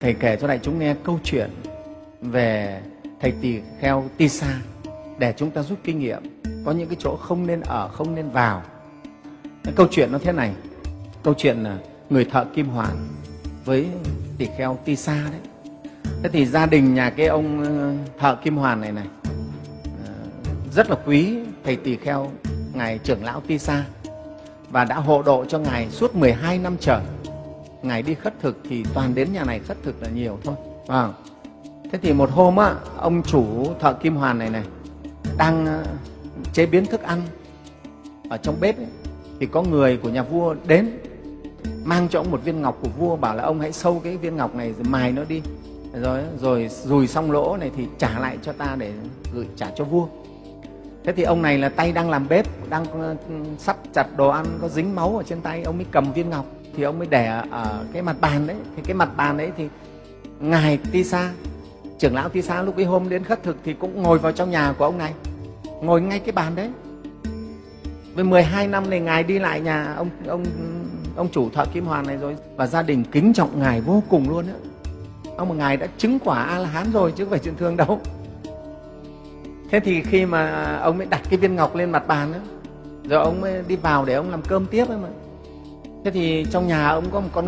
Thầy kể cho đại chúng nghe câu chuyện về thầy tỳ kheo Tisa để chúng ta rút kinh nghiệm. Có những cái chỗ không nên ở, không nên vào. Cái câu chuyện nó thế này. Câu chuyện là người thợ kim hoàn với tỳ kheo Tisa đấy. Thế thì gia đình nhà cái ông thợ kim hoàn này rất là quý thầy tỳ kheo ngài trưởng lão Tisa và đã hộ độ cho ngài suốt 12 năm trời. Ngài đi khất thực thì toàn đến nhà này khất thực là nhiều thôi. Thế thì một hôm á, ông chủ thợ kim hoàn này đang chế biến thức ăn ở trong bếp ấy, thì có người của nhà vua đến mang cho ông một viên ngọc của vua, bảo là ông hãy sâu cái viên ngọc này rồi mài nó đi, rồi dùi xong lỗ này thì trả lại cho ta để gửi trả cho vua. Thế thì ông này là tay đang làm bếp, đang sắp chặt đồ ăn, có dính máu ở trên tay, ông mới cầm viên ngọc thì ông mới để ở cái mặt bàn đấy. Thì cái mặt bàn đấy thì ngài Tisa, trưởng lão Tisa lúc ấy hôm đến khất thực thì cũng ngồi vào trong nhà của ông này, ngồi ngay cái bàn đấy. Với 12 năm này ngài đi lại nhà ông chủ thợ kim hoàn này rồi, và gia đình kính trọng ngài vô cùng luôn á. Ông mà ngài đã chứng quả A-la-hán rồi chứ không phải chuyện thường đâu. Thế thì khi mà ông mới đặt cái viên ngọc lên mặt bàn đó, rồi ông mới đi vào để ông làm cơm tiếp ấy mà. Thế thì trong nhà ông có một con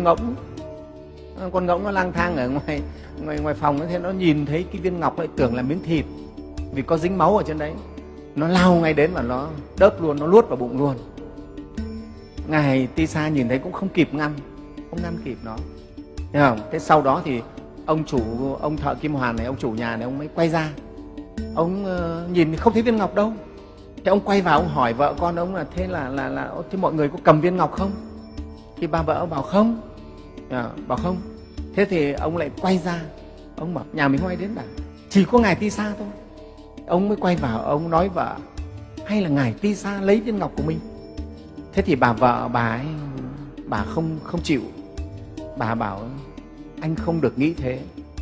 ngỗng nó lang thang ở ngoài phòng ấy, thế nó nhìn thấy cái viên ngọc lại tưởng là miếng thịt vì có dính máu ở trên đấy, nó lao ngay đến và nó đớp luôn, nó luốt vào bụng luôn. Ngài Tisa nhìn thấy cũng không kịp ngăn, không ngăn kịp nó, thấy không? Thế sau đó thì ông thợ kim hoàn này, ông chủ nhà này, ông mới quay ra, ông nhìn không thấy viên ngọc đâu. Thế ông quay vào, ông hỏi vợ con ông là thế thế mọi người có cầm viên ngọc không? Thì bà vợ bảo không, bảo không. Thế thì ông lại quay ra, ông bảo nhà mình không ai đến cả, chỉ có ngài Tisa thôi. Ông mới quay vào, ông nói vợ hay là ngài Tisa lấy viên ngọc của mình. Thế thì bà vợ bà không chịu. Bà bảo anh không được nghĩ thế,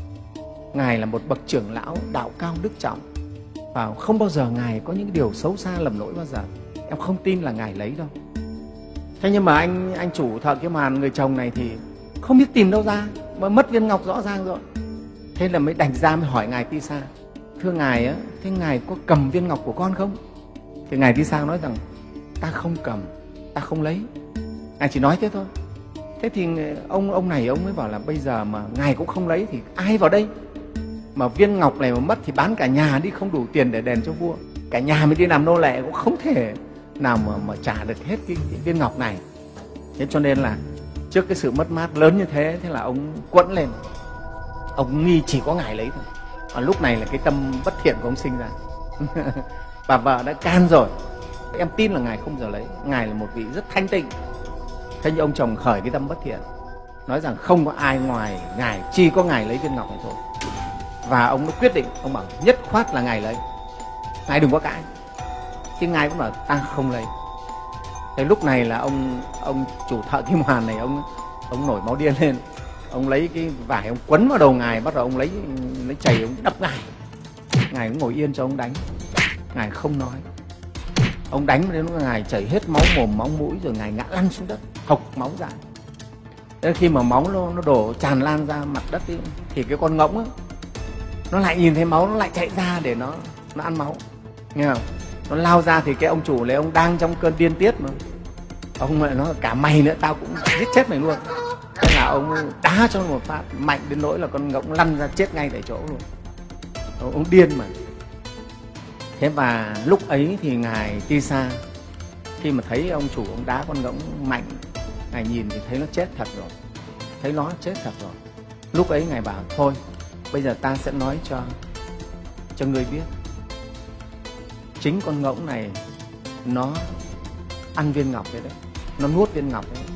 ngài là một bậc trưởng lão đạo cao đức trọng, và không bao giờ ngài có những điều xấu xa lầm lỗi bao giờ. Em không tin là ngài lấy đâu. Thế nhưng mà anh chủ thợ kim hoàn, người chồng này thì không biết tìm đâu ra, mà mất viên ngọc rõ ràng rồi. Thế là mới đành ra mới hỏi ngài Tisa, thưa ngài á, thế ngài có cầm viên ngọc của con không? Thì ngài Tisa nói rằng ta không cầm, ta không lấy. Ngài chỉ nói thế thôi. Thế thì ông này ông mới bảo là bây giờ mà ngài cũng không lấy thì ai vào đây? Mà viên ngọc này mà mất thì bán cả nhà đi, không đủ tiền để đền cho vua. Cả nhà mới đi làm nô lệ cũng không thể nào mà trả được hết cái viên ngọc này. Thế cho nên là trước cái sự mất mát lớn như thế, thế là ông quẫn lên. Ông nghi chỉ có ngài lấy thôi. Và lúc này là cái tâm bất thiện của ông sinh ra. Bà vợ đã can rồi, em tin là ngài không giờ lấy, ngài là một vị rất thanh tịnh. Thế nhưng ông chồng khởi cái tâm bất thiện, nói rằng không có ai ngoài ngài, chỉ có ngài lấy viên ngọc này thôi. Và ông đã quyết định, ông bảo nhất khoát là ngài lấy, ngài đừng có cãi. Chứ ngài cũng bảo ta không lấy. Thế lúc này là ông chủ thợ kim hoàn này, ông nổi máu điên lên. Ông lấy cái vải ông quấn vào đầu ngài, bắt đầu ông lấy chày ông đập ngài. Ngài cũng ngồi yên cho ông đánh, ngài không nói. Ông đánh đến lúc ngài chảy hết máu mồm máu mũi, rồi ngài ngã lăn xuống đất, hộc máu ra. Thế khi mà máu nó đổ tràn lan ra mặt đất ấy, thì cái con ngỗng ấy, nó lại nhìn thấy máu, nó lại chạy ra để nó ăn máu, nghe không? Nó lao ra thì cái ông chủ này ông đang trong cơn điên tiết mà, ông lại nói cả mày nữa tao cũng giết chết mày luôn. Thế là ông đá cho một phát mạnh đến nỗi là con ngỗng lăn ra chết ngay tại chỗ luôn. Ông điên mà. Thế và lúc ấy thì ngài Tisa khi mà thấy ông chủ ông đá con ngỗng mạnh, ngài nhìn thì thấy nó chết thật rồi, thấy nó chết thật rồi. Lúc ấy ngài bảo thôi, bây giờ ta sẽ nói cho ngươi biết, chính con ngỗng này nó ăn viên ngọc đấy, nó nuốt viên ngọc đấy.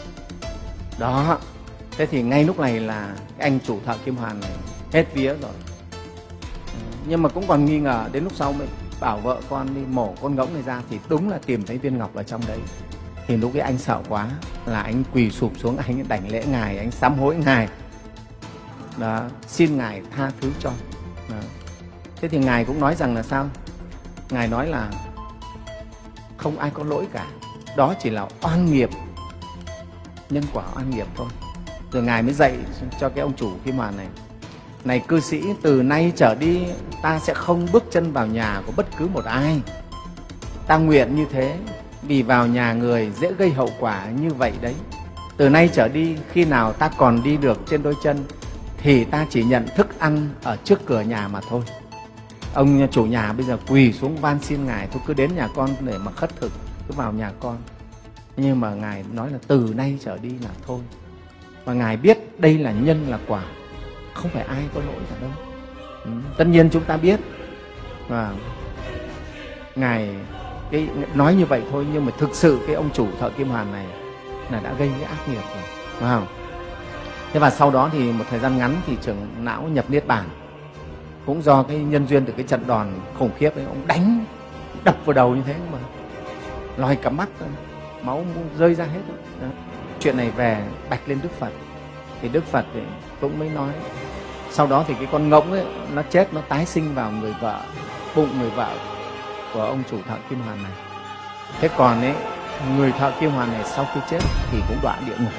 Đó. Thế thì ngay lúc này là cái anh chủ thợ kim hoàn này hết vía rồi. Nhưng mà cũng còn nghi ngờ, đến lúc sau mới bảo vợ con đi mổ con ngỗng này ra thì đúng là tìm thấy viên ngọc ở trong đấy. Thì lúc ấy anh sợ quá là anh quỳ sụp xuống, anh đảnh lễ ngài, anh sám hối ngài. Đó, xin ngài tha thứ cho. Đó. Thế thì ngài cũng nói rằng là sao? Ngài nói là không ai có lỗi cả, đó chỉ là oan nghiệp, nhân quả oan nghiệp thôi. Rồi Ngài mới dạy cho cái ông chủ Kim Hoàn này: này cư sĩ, từ nay trở đi ta sẽ không bước chân vào nhà của bất cứ một ai. Ta nguyện như thế vì vào nhà người dễ gây hậu quả như vậy đấy. Từ nay trở đi, khi nào ta còn đi được trên đôi chân thì ta chỉ nhận thức ăn ở trước cửa nhà mà thôi. Ông chủ nhà bây giờ quỳ xuống van xin Ngài: thôi cứ đến nhà con để mà khất thực, cứ vào nhà con. Nhưng mà Ngài nói là từ nay trở đi là thôi. Và Ngài biết đây là nhân là quả, không phải ai có lỗi cả đâu. Tất nhiên chúng ta biết và Ngài cái nói như vậy thôi, nhưng mà thực sự cái ông chủ thợ kim hoàn này là đã gây cái ác nghiệp rồi, phải không? Thế và sau đó thì một thời gian ngắn thì trưởng lão nhập niết bàn. Cũng do cái nhân duyên từ cái trận đòn khủng khiếp ấy, ông đánh đập vào đầu như thế mà lòi cả mắt, máu rơi ra hết. Đó. Chuyện này về bạch lên Đức Phật, thì Đức Phật thì cũng mới nói. Sau đó thì cái con ngỗng ấy nó chết, nó tái sinh vào người vợ, bụng người vợ của ông chủ thợ kim hoàn này. Thế còn ấy, người thợ kim hoàn này sau khi chết thì cũng đọa địa ngục,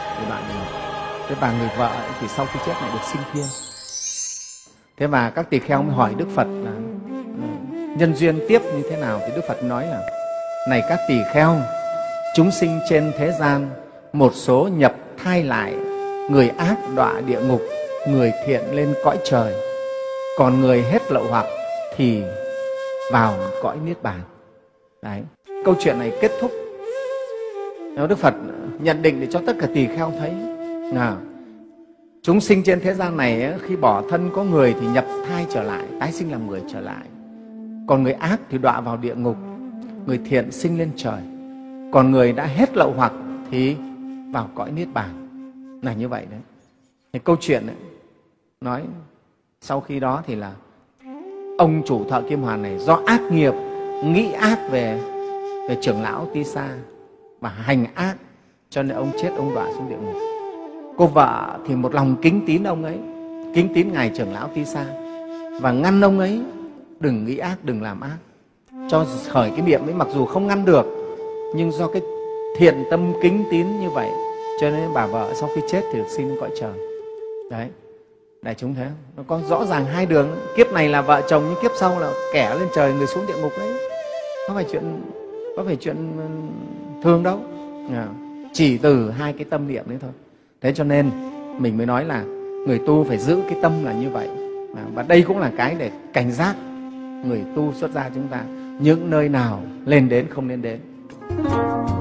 thế và người vợ ấy thì sau khi chết lại được sinh thiên. Thế và các tỳ kheo mới hỏi Đức Phật là nhân duyên tiếp như thế nào, thì Đức Phật nói là: này các tỳ kheo, chúng sinh trên thế gian một số nhập thai lại, người ác đọa địa ngục, người thiện lên cõi trời, còn người hết lậu hoặc thì vào cõi niết bàn. Đấy, câu chuyện này kết thúc. Đức Phật nhận định để cho tất cả tỳ kheo thấy là chúng sinh trên thế gian này khi bỏ thân có người thì nhập thai trở lại, tái sinh làm người trở lại. Còn người ác thì đọa vào địa ngục, người thiện sinh lên trời, còn người đã hết lậu hoặc thì vào cõi niết bàn. Là như vậy đấy. Thì câu chuyện ấy, nói sau khi đó thì là ông chủ thợ kim hoàn này do ác nghiệp, nghĩ ác về trưởng lão Ti Sa và hành ác, cho nên ông chết, ông đọa xuống địa ngục. Cô vợ thì một lòng kính tín ông ấy, kính tín ngài trưởng lão Ti Sa và ngăn ông ấy đừng nghĩ ác, đừng làm ác, cho khởi cái miệng ấy. Mặc dù không ngăn được, nhưng do cái thiện tâm kính tín như vậy, cho nên bà vợ sau khi chết thì được sinh lên cõi trời. Đấy, đại chúng thấy không? Nó có rõ ràng hai đường. Kiếp này là vợ chồng, nhưng kiếp sau là kẻ lên trời, người xuống địa ngục đấy. Có phải chuyện thường đâu. Chỉ từ hai cái tâm niệm đấy thôi. Thế cho nên mình mới nói là người tu phải giữ cái tâm là như vậy. Và đây cũng là cái để cảnh giác người tu xuất gia chúng ta, những nơi nào lên đến không nên đến.